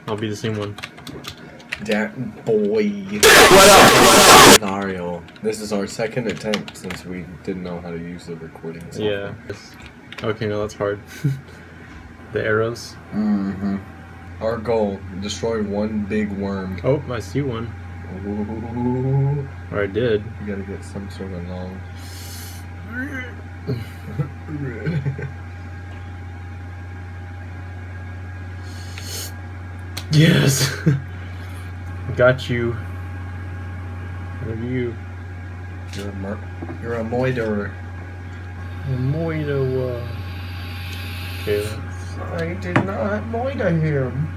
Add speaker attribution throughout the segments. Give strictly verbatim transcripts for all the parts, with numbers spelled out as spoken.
Speaker 1: I'll be the same one.
Speaker 2: That boy. What up? Mario. This is our second attempt since we didn't know how to use the recording software.
Speaker 1: Yeah. Okay, no, that's hard. The arrows.
Speaker 2: Mm-hmm. Our goal, destroy one big worm.
Speaker 1: Oh, I see one.
Speaker 2: Ooh.
Speaker 1: Or I did.
Speaker 2: You gotta get some sort of long.
Speaker 1: Yes. Got you. What are you?
Speaker 2: You're a mer You're a moiderer.
Speaker 1: A moida. Okay. That's...
Speaker 2: I did not moida him.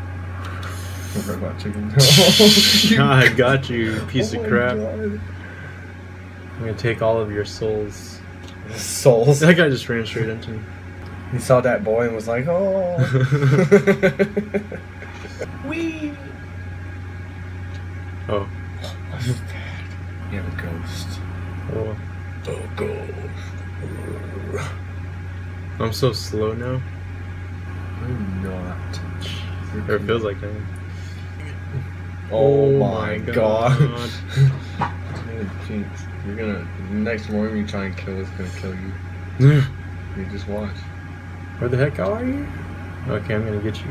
Speaker 2: Robot chicken.
Speaker 1: I got you, piece
Speaker 2: oh
Speaker 1: of crap.
Speaker 2: God.
Speaker 1: I'm gonna take all of your souls.
Speaker 2: Souls?
Speaker 1: That guy just ran straight into me.
Speaker 2: He saw that boy and was like, oh. Wee.
Speaker 1: Oh.
Speaker 2: You have a ghost.
Speaker 1: Oh.
Speaker 2: A ghost.
Speaker 1: I'm so slow now.
Speaker 2: I'm not.
Speaker 1: Or it feels like I am.
Speaker 2: Oh, oh my god.
Speaker 1: god.
Speaker 2: You're gonna, next morning you try and kill us, gonna kill you. You just watch.
Speaker 1: Where the heck are you? Okay, I'm gonna get you.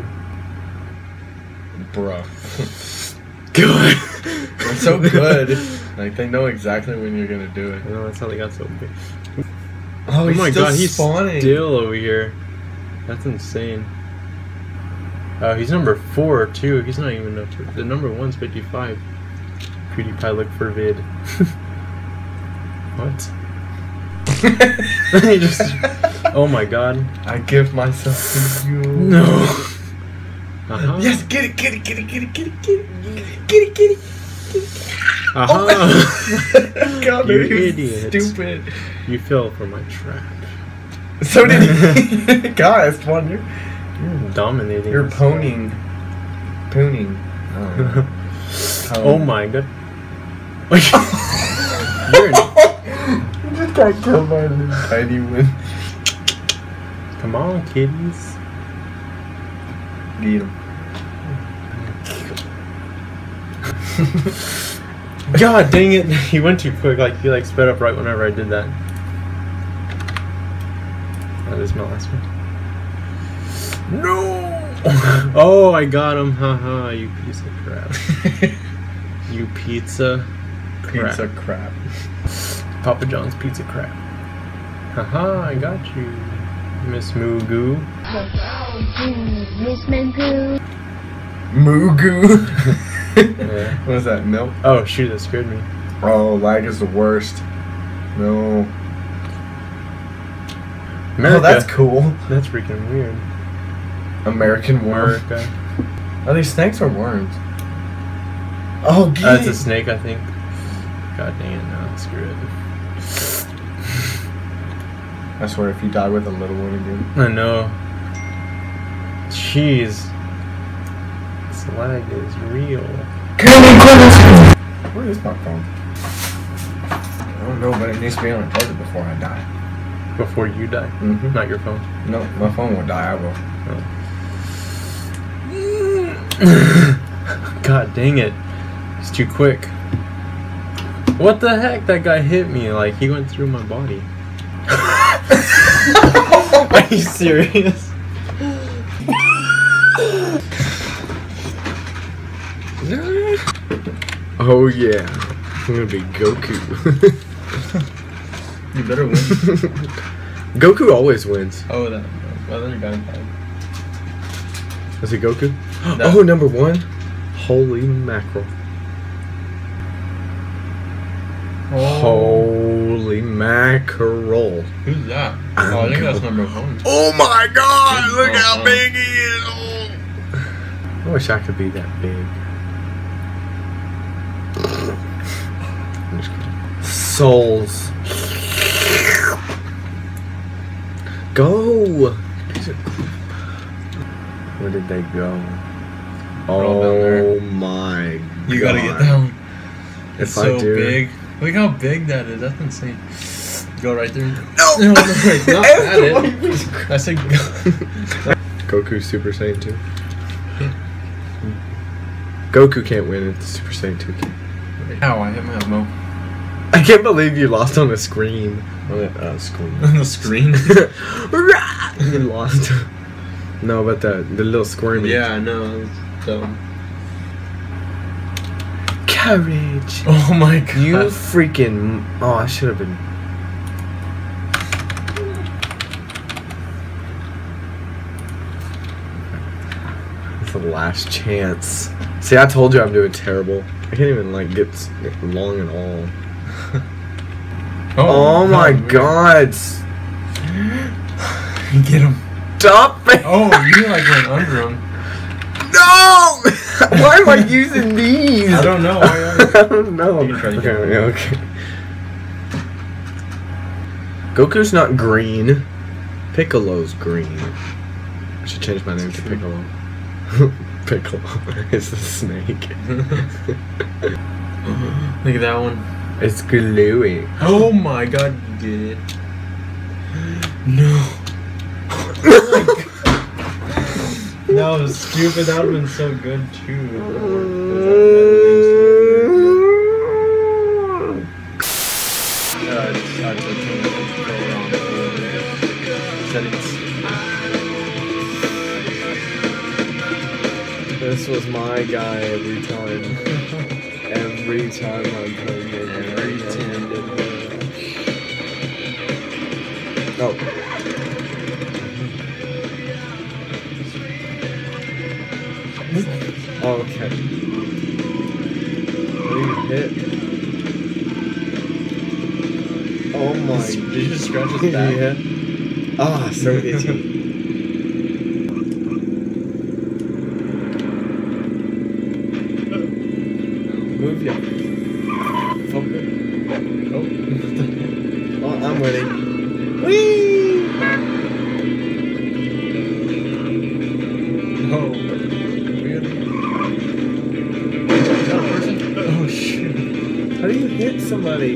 Speaker 2: Bruh.
Speaker 1: Good.
Speaker 2: They're so good. Like, they know exactly when you're gonna do it.
Speaker 1: I know, that's how they got so big.
Speaker 2: Oh,
Speaker 1: Oh
Speaker 2: he's
Speaker 1: my
Speaker 2: still
Speaker 1: god, he's
Speaker 2: spawning.
Speaker 1: still over here. That's insane. Oh, he's number four too. He's not even up to the number one's fifty-five. PewDiePie look for vid. What? He just. Oh my god.
Speaker 2: I give myself to you.
Speaker 1: No. Uh-huh.
Speaker 2: Yes, get it, get it, get it, get it, get it, get it, get it, get it, get it.
Speaker 1: Uh-huh.
Speaker 2: Oh god,
Speaker 1: You
Speaker 2: you
Speaker 1: idiot.
Speaker 2: stupid.
Speaker 1: You fell for my trap.
Speaker 2: So did he. God, it's fun. You're,
Speaker 1: You're dominating.
Speaker 2: you're
Speaker 1: this
Speaker 2: poning. Pooning.
Speaker 1: guy.
Speaker 2: Oh,
Speaker 1: Oh my god. You're an...
Speaker 2: You just got killed by a tiny one.
Speaker 1: Come on, kiddies.
Speaker 2: Beat him.
Speaker 1: God dang it! He went too quick. Like he like sped up right whenever I did that. That is my last one. No! Oh, I got him! Haha! You piece of crap. You pizza. Crap.
Speaker 2: Pizza crap.
Speaker 1: Papa John's pizza crap. Haha! I got you, Miss Mugu.
Speaker 3: Miss Mango.
Speaker 2: Mugu.
Speaker 1: Yeah.
Speaker 2: What is that? Milk?
Speaker 1: Oh shoot! That scared me.
Speaker 2: Oh, lag is the worst. No.
Speaker 1: America.
Speaker 2: Oh, that's cool.
Speaker 1: That's freaking weird.
Speaker 2: American worm.
Speaker 1: America.
Speaker 2: Are these snakes or worms? Oh, get
Speaker 1: Uh, it's
Speaker 2: it.
Speaker 1: a snake, I think. God dang it! No, screw it.
Speaker 2: I swear, if you die with a little one again.
Speaker 1: I know. Jeez. This lag is real.
Speaker 2: Where is my phone? I don't know, but it needs to be on a charger before I die.
Speaker 1: Before you die?
Speaker 2: Mm-hmm.
Speaker 1: Not your phone.
Speaker 2: No, my phone won't die. I will.
Speaker 1: Oh. God dang it. It's too quick. What the heck? That guy hit me. Like, he went through my body. Are you serious?
Speaker 2: Oh yeah, I'm gonna be Goku.
Speaker 1: You better win.
Speaker 2: Goku always wins.
Speaker 1: Oh, that. Well, then you're going fine.
Speaker 2: Is it Goku?
Speaker 1: No.
Speaker 2: Oh, number one. Holy mackerel.
Speaker 1: Oh.
Speaker 2: Holy mackerel.
Speaker 1: Who's that?
Speaker 2: I'm
Speaker 1: Oh, I think that's
Speaker 2: Go-
Speaker 1: number one.
Speaker 2: Oh my god, look
Speaker 1: Oh,
Speaker 2: how
Speaker 1: oh.
Speaker 2: big he is. Oh. I wish I could be that big. I'm just kidding. Souls. Go. Where did they go?
Speaker 1: Roll down there.
Speaker 2: Oh my god.
Speaker 1: You gotta get down.
Speaker 2: If
Speaker 1: It's
Speaker 2: I
Speaker 1: so
Speaker 2: do.
Speaker 1: big. Look how big that is. That's insane. Go right there.
Speaker 2: No!
Speaker 1: No, no, wait, not at it. I said go.
Speaker 2: Goku Super Saiyan two.
Speaker 1: Goku can't win. It's Super Saiyan two.
Speaker 2: Ow, I hit my elbow.
Speaker 1: I can't believe you lost on the screen. On the uh, screen.
Speaker 2: On the screen?
Speaker 1: You lost. No, but the the little squirmy.
Speaker 2: Yeah, I know. It's dumb.
Speaker 1: Courage.
Speaker 2: Oh my god.
Speaker 1: You freaking. Oh, I should have been. It's the last chance. See, I told you I'm doing terrible. I can't even like get long at all. Oh, oh my god.
Speaker 2: Get him.
Speaker 1: Stop it.
Speaker 2: Oh, you like went under him.
Speaker 1: No! Why am I using these?
Speaker 2: I don't know. Why are you?
Speaker 1: I don't know.
Speaker 2: You can try to
Speaker 1: Okay,
Speaker 2: get him.
Speaker 1: yeah, okay. Goku's not green. Piccolo's green. I should change my name to Piccolo. Piccolo is the snake.
Speaker 2: Look at that one.
Speaker 1: It's gluey.
Speaker 2: Oh my god, you did it. No. That was stupid. That would have been so good too.
Speaker 1: This was my guy every time. Every time I'm playing it.
Speaker 2: Every time.
Speaker 1: Oh. Okay. What do you hit? Oh my.
Speaker 2: Did you just scratch his back?
Speaker 1: Yeah. Ah, so itchy. Move ya. Fucker. Oh. Oh, I'm winning. Whee!
Speaker 2: Oh. Really? Oh shoot.
Speaker 1: How do you hit somebody?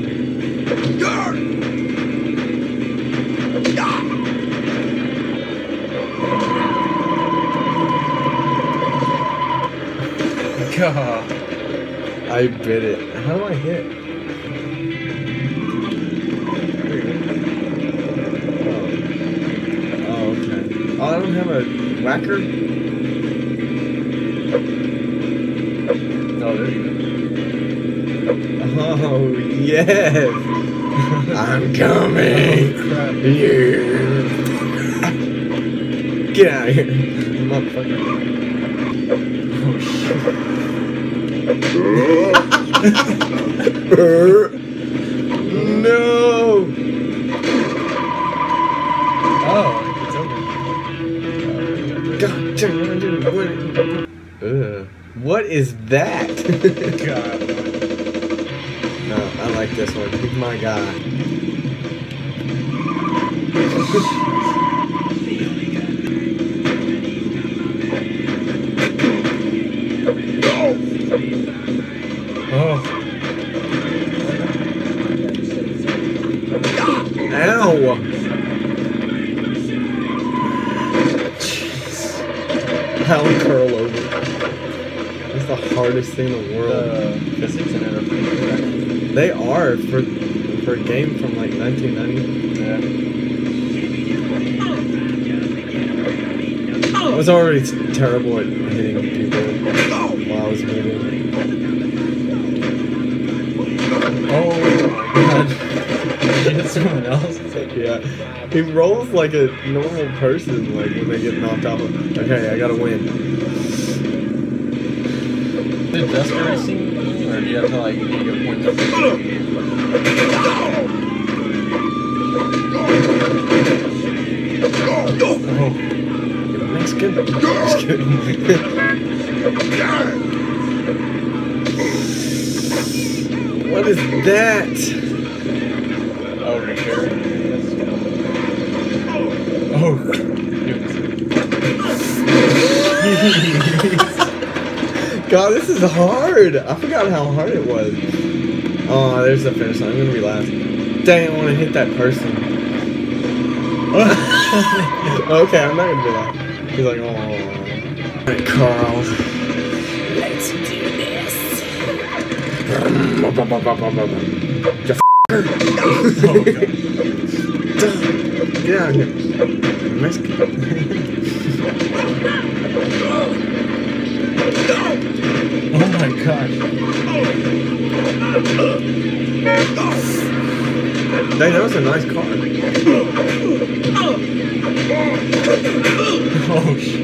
Speaker 2: God.
Speaker 1: I bit it. How do I hit? Oh. Oh, okay. Oh, I don't have a whacker?
Speaker 2: Oh, there you go.
Speaker 1: Oh, yes! I'm coming!
Speaker 2: Oh, crap.
Speaker 1: Yeah. Get out of here, motherfucker.
Speaker 2: Oh, shit.
Speaker 1: No!
Speaker 2: Oh, it's over.
Speaker 1: God damn it. Ugh. What is that?
Speaker 2: God.
Speaker 1: No, I like this one. He's my guy.
Speaker 2: Oh.
Speaker 1: Ow! Jeez. I'll curl over. That's the hardest thing in the world.
Speaker 2: The physics in it are pretty good.
Speaker 1: They are for for a game from like nineteen ninety.
Speaker 2: Yeah.
Speaker 1: I was already terrible at hitting people while I was moving.
Speaker 2: Oh my god. Did you hit someone else?
Speaker 1: Yeah, he rolls like a normal person, like when they get knocked off. Of, okay, I gotta win.
Speaker 2: Did Dust Racing? Or do you have to like get points up? Oh.
Speaker 1: Mexican? Just kidding. What is that?
Speaker 2: Oh, repair. Oh.
Speaker 1: God, this is hard. I forgot how hard it was. Oh, there's the finish line. I'm gonna be last. Dang, I want to hit that person. Okay, I'm not gonna do that. He's like, oh. Alright, Carl. Let's do
Speaker 2: You f***er. Oh, God. Get out of here. Mexican.
Speaker 1: Oh my gosh.
Speaker 2: Dang, that was a nice car.
Speaker 1: Oh shit.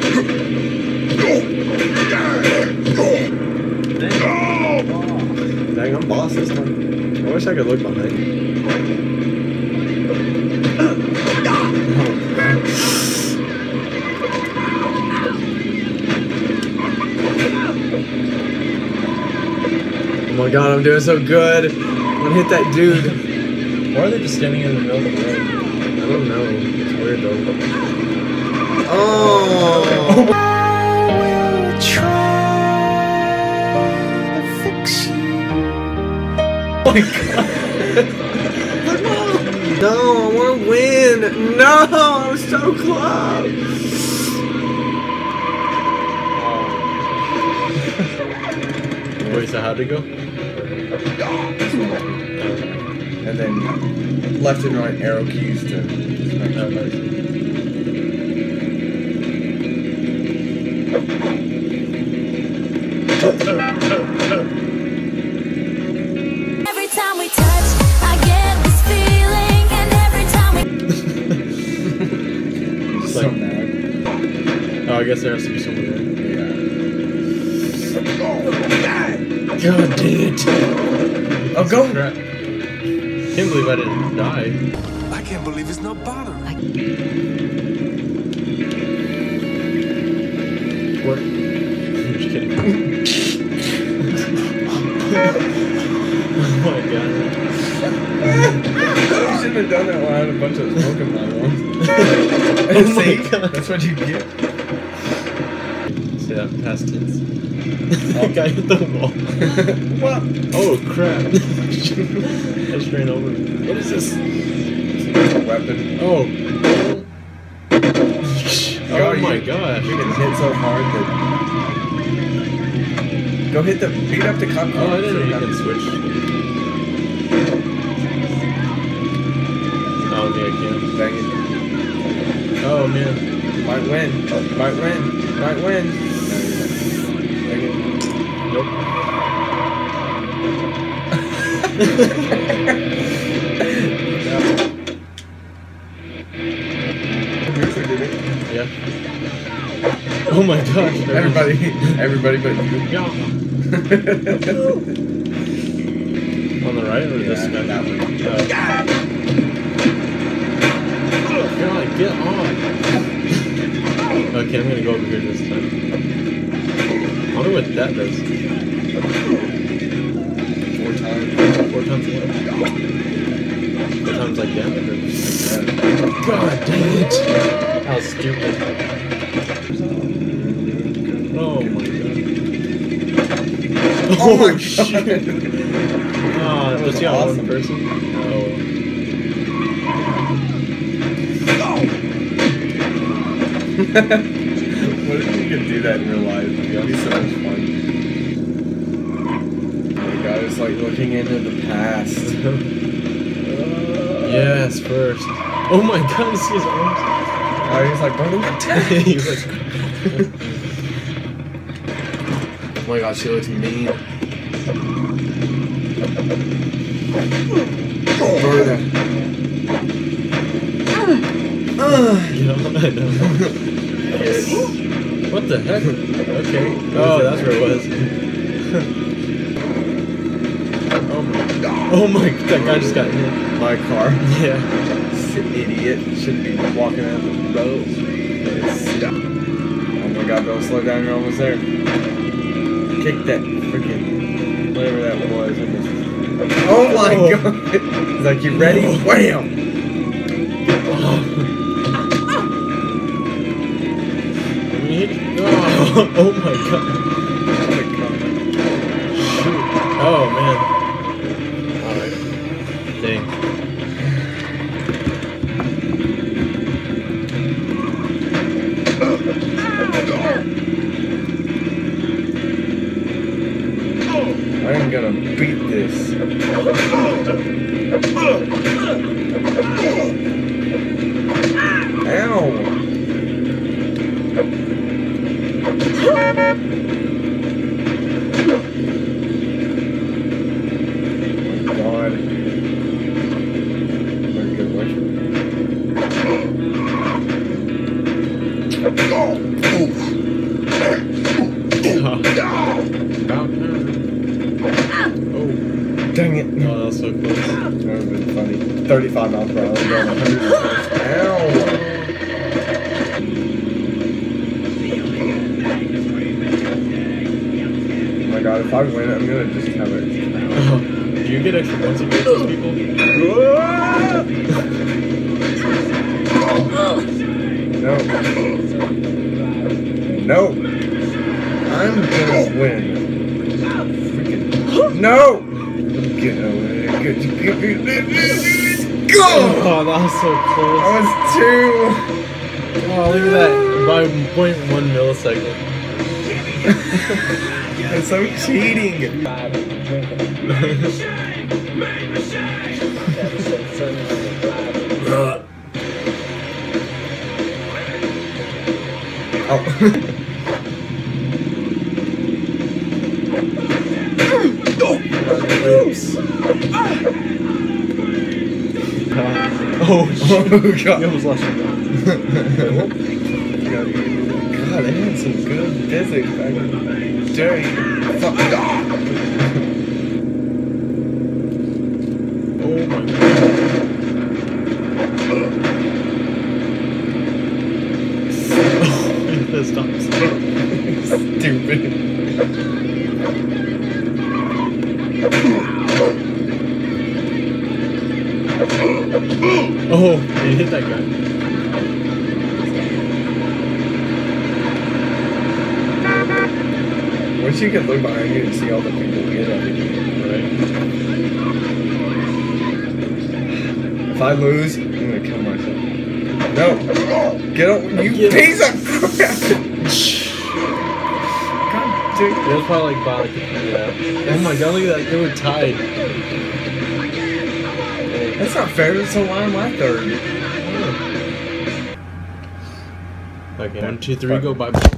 Speaker 2: Dang, I'm boss this time. I wish I could look behind me. Oh my god, I'm doing so good. I'm gonna hit that dude.
Speaker 1: Why are they just standing in the middle of the road?
Speaker 2: I don't know. It's weird though. Oh!
Speaker 4: I will try to fix you.
Speaker 2: Oh my god! No, I want to win! No, I was so close!
Speaker 1: Wait, so how'd it go?
Speaker 2: And then left and right arrow keys to smash.
Speaker 1: Oh, nice.
Speaker 5: Every time we touch, I get this feeling, and every time we
Speaker 1: It's
Speaker 2: So
Speaker 1: like,
Speaker 2: mad.
Speaker 1: oh, I guess there has to be someone there.
Speaker 2: God dang it! Oh, go!
Speaker 1: Crap. Can't believe I didn't die.
Speaker 4: I can't believe it's not bothering.
Speaker 1: What? I'm just kidding. Oh my god.
Speaker 2: You shouldn't have done that when I had a bunch of smoke in my lungs.
Speaker 1: Oh my
Speaker 2: See?
Speaker 1: god.
Speaker 2: That's what you get.
Speaker 1: Yeah, past tense. That guy hit the wall.
Speaker 2: What?
Speaker 1: Oh crap. I just ran over him.
Speaker 2: What is this? It's a weapon.
Speaker 1: Oh. Oh
Speaker 2: God,
Speaker 1: my
Speaker 2: you-
Speaker 1: gosh.
Speaker 2: You can hit so hard that. Go hit the. Beat up the cop.
Speaker 1: Oh, I didn't know you could switch. Oh, okay, I can.
Speaker 2: Dang it.
Speaker 1: Oh man.
Speaker 2: Might win. Might win. Might win. Dang it.
Speaker 1: Nope. Yeah. Oh my gosh.
Speaker 2: Everybody, everybody but you.
Speaker 1: Yeah. On the right or this
Speaker 2: Yeah,
Speaker 1: guy?
Speaker 2: that one.
Speaker 1: Oh. God, get on. Okay, I'm gonna go over here this time. I wonder what that does.
Speaker 2: Four times.
Speaker 1: Four times what? Four times like damage or? God dang it! How stupid. Oh my god.
Speaker 2: Oh my
Speaker 1: shit.
Speaker 2: god.
Speaker 1: Ah,
Speaker 2: That was
Speaker 1: just got
Speaker 2: awesome.
Speaker 1: one person? Oh.
Speaker 2: What if you could do that in real life? That'd be so much fun. Oh my god, it's like looking into the past.
Speaker 1: Yes, first. Oh my god, see his arms?
Speaker 2: Oh, he's like, bro, attack!
Speaker 1: He was like,
Speaker 2: Oh my god, she looks mean. Verda.
Speaker 1: yeah, I know.
Speaker 2: Yes.
Speaker 1: What the heck? Okay. Oh, that's where it was. Oh my. Oh my, that guy just got hit.
Speaker 2: My car.
Speaker 1: Yeah.
Speaker 2: This idiot shouldn't be walking out the road. Stop. Oh my god, don't slow down, you're almost there. Kick that freaking whatever that was. Oh my
Speaker 1: Oh.
Speaker 2: god! He's like, you ready?
Speaker 1: No.
Speaker 2: Wham!
Speaker 1: Oh, oh my god.
Speaker 2: Oh my god.
Speaker 1: Shoot. Oh man. Alright. Dang.
Speaker 2: I didn't get him. beat this. Ow! Dang it.
Speaker 1: Oh, that was so close.
Speaker 2: That would have been funny. thirty-five miles per hour, going one hundred. Ow! Oh my god, if I win, I'm gonna just have it.
Speaker 1: Oh, do you get extra points against those people?
Speaker 2: No. No! I'm gonna win. Freaking. No! Get away. Get, get, get, get, get, go!
Speaker 1: Oh, that was so close.
Speaker 2: I was two.
Speaker 1: Oh, look at that. By zero point one millisecond.
Speaker 2: That's so cheating. Oh.
Speaker 1: Oops. Oh, shit.
Speaker 2: Oh, God.
Speaker 1: You almost lost your gun.
Speaker 2: God, they had some good physics back in the day. Fuck.
Speaker 1: Oh my god. Oh, stop.
Speaker 2: Stupid.
Speaker 1: Oh, you hit that guy.
Speaker 2: Wish you could look behind you and see all the people get everything.
Speaker 1: Right?
Speaker 2: If I lose, I'm gonna kill myself. No! Get up, you
Speaker 1: Get
Speaker 2: piece of crap! God damn.
Speaker 1: It was probably like by like yeah. Oh my god, look at that. They were tied.
Speaker 2: That's not fair, that's a line my third.
Speaker 1: Okay, one, two, three, go bye.